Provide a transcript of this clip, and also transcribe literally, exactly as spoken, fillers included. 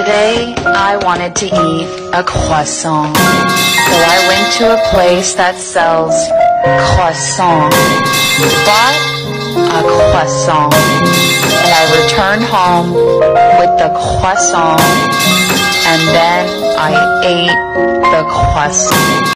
Today I wanted to eat a croissant, so I went to a place that sells croissant, bought a croissant, and I returned home with the croissant, and then I ate the croissant.